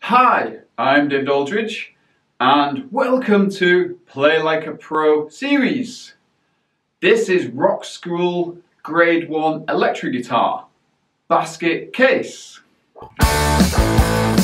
Hi, I'm Aldridge and welcome to Play Like a Pro series. This is Rockschool Grade 1 electric guitar, basket case.